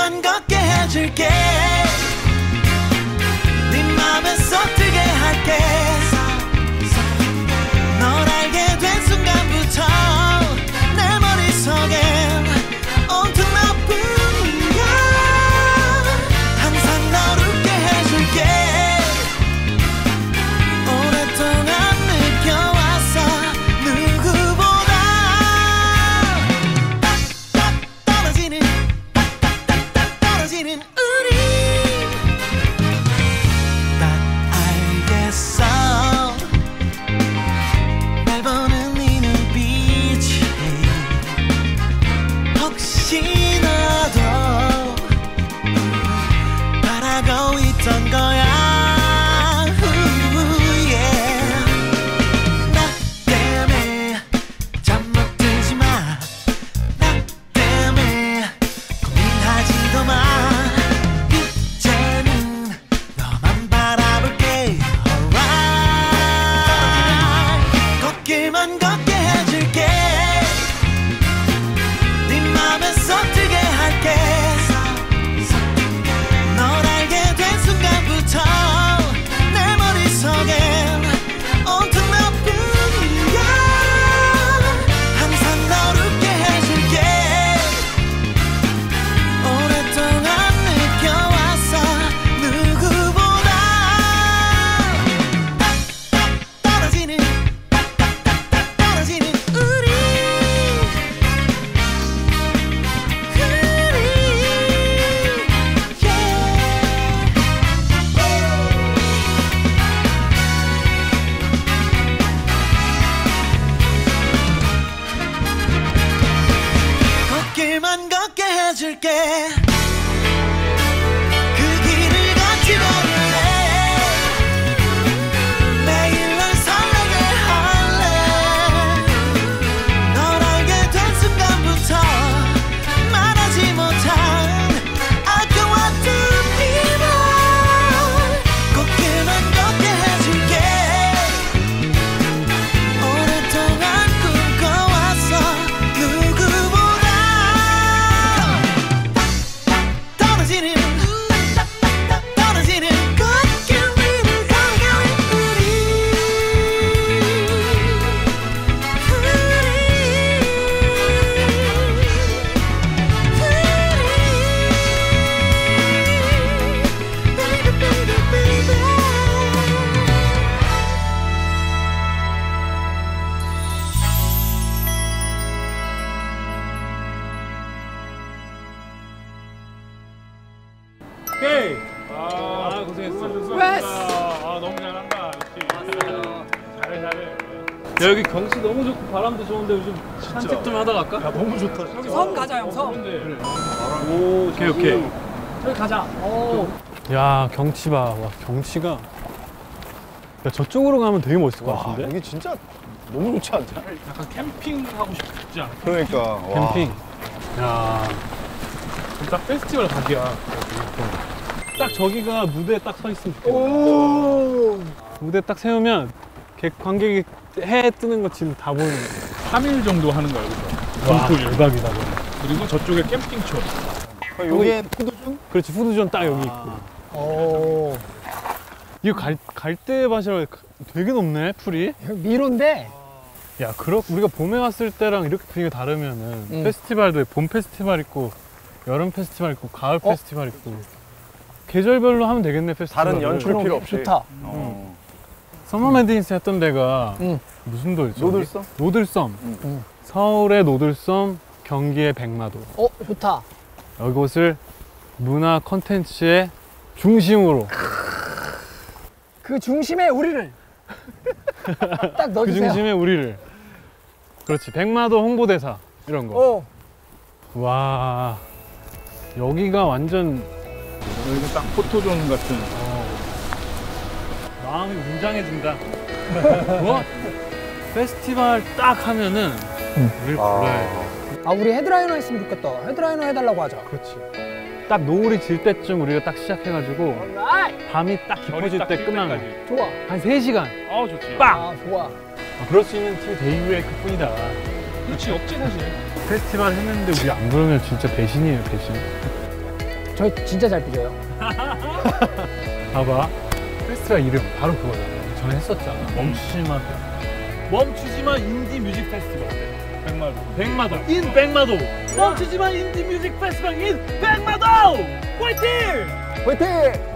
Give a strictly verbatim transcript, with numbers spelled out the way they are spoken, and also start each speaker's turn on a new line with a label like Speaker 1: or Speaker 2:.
Speaker 1: 걷길만 걷게 해줄게. 네 맘에 쏙들게 할게. 널 알게 된 순간부터 내 머릿속엔 온통 너뿐이야. 항상 널 웃게 해줄게. 오랫동안 느껴왔어. 누구보다 딱딱 떨어지는 딱딱딱딱 떨어지는 우리. 딱 알겠어. 날 보는 네 눈빛이 혹시 너도 바라고 있던 거야. 나 때문에 잠 못 들지 마. 나 때문에 고민하지도 마. 이제는 너만 바라볼게. Alright. 걷길만 걷게 해줄게. 네 맘에 쏙들게 할게. 널 알게 된 순간부터 내 머릿속엔 온통 너뿐이야. 항상 널 웃게 해줄게. 오랫동안 느껴왔어. 누구보다 딱딱 떨어지는 딱딱딱딱 떨어지는 우리. 걷길만 걷게 해줄게. 그 길을 같이 걸을래. 매일 널 설레게 할래. 널 알게 된 순간부터 말하지 못한 아까웠던 이별. 걷길만 걷게 해줄게. 오랫동안 꿈꿔왔어. 누구보다 딱딱 떨어지는 딱딱 떨어지는 걷길 위를 걸어가는 우리. Baby, baby, baby.
Speaker 2: 오케이. 아, 고생했어. 아, 너무 잘한다. 역시. 잘해, 잘해. 야, 여기 경치 너무 좋고 바람도 좋은데 요즘 산책 좀 하다 갈까? 야, 너무 좋다.
Speaker 3: 여기 섬 가자, 형, 섬.
Speaker 2: 그래. 오, 오케이, 오케이.
Speaker 3: 저기 가자. 오.
Speaker 4: 야, 경치 봐. 와, 경치가. 야, 저쪽으로 가면 되게 멋있을 것 같은데?
Speaker 5: 여기 진짜 너무 좋지 않냐?
Speaker 2: 약간 캠핑 하고 싶지 않아?
Speaker 5: 그러니까. 와.
Speaker 4: 캠핑. 야,
Speaker 2: 딱 페스티벌 각이야.
Speaker 4: 딱 저기가 무대에 딱 서 있으면 좋겠다.
Speaker 3: 오.
Speaker 4: 무대 딱 세우면 객 관객이 해 뜨는 거 지금 다 보이는 거야.
Speaker 2: 삼 일 정도 하는 거야, 여기서.
Speaker 4: 와,
Speaker 2: 동풀.
Speaker 4: 대박이다. 그거.
Speaker 2: 그리고 저쪽에 캠핑촌.
Speaker 5: 어, 여기에 푸드존?
Speaker 4: 그렇지, 푸드존 딱 여기
Speaker 5: 아.
Speaker 4: 있고.
Speaker 3: 오.
Speaker 4: 이거 갈, 갈대밭이라 되게 높네, 풀이.
Speaker 3: 미로인데.
Speaker 4: 야, 그렇 우리가 봄에 왔을 때랑 이렇게 분위기가 다르면은
Speaker 3: 음.
Speaker 4: 페스티벌도 봄 페스티벌 있고 여름 페스티벌 있고 가을
Speaker 3: 어?
Speaker 4: 페스티벌 있고 계절별로 하면 되겠네, 페스티벌.
Speaker 5: 다른 연출 필요 없이.
Speaker 3: 좋다.
Speaker 5: 어.
Speaker 4: 서머 매디니스 했던 데가
Speaker 3: 응.
Speaker 4: 무슨 도였죠?
Speaker 5: 노들섬?
Speaker 4: 노들섬.
Speaker 3: 응.
Speaker 4: 서울의 노들섬, 경기의 백마도.
Speaker 3: 어, 좋다.
Speaker 4: 이곳을 문화 콘텐츠의 중심으로
Speaker 3: 그 중심에 우리를 딱
Speaker 4: 그
Speaker 3: 넣어주세요.
Speaker 4: 중심에 우리를. 그렇지, 백마도 홍보대사 이런 거.
Speaker 3: 어.
Speaker 4: 와, 여기가 완전
Speaker 2: 여기가 딱 포토존 같은.
Speaker 4: 어, 마음이 웅장해진다. 뭐? 페스티벌 딱 하면은 우리를 불러야 돼.
Speaker 3: 아, 우리 헤드라이너 했으면 좋겠다. 헤드라이너 해달라고 하자.
Speaker 4: 그렇지. 딱 노을이 질 때쯤 우리가 딱 시작해가지고
Speaker 3: alright.
Speaker 4: 밤이 딱 깊어질 때 끝나는 거.
Speaker 3: 좋아.
Speaker 4: 한 세 시간.
Speaker 2: 아우 좋지.
Speaker 4: 빡!
Speaker 3: 아, 좋아.
Speaker 4: 아, 그럴 수 있는 팀이 데이브레이크뿐이다.
Speaker 2: 그렇지 없지 사실.
Speaker 4: 페스티벌 했는데 우리 안 부르면 진짜 배신이에요, 배신.
Speaker 3: 저희 진짜 잘 삐져요.
Speaker 4: 봐봐. 페스티벌 이름 바로 그거잖아. 전에 했었잖아.
Speaker 2: 멈추지마. 멈추지마 인디 뮤직 페스티벌. 백마도. 백마도. 인 백마도. 멈추지마 인디 뮤직 페스티벌 인 백마도. 화이팅!
Speaker 3: 화이팅!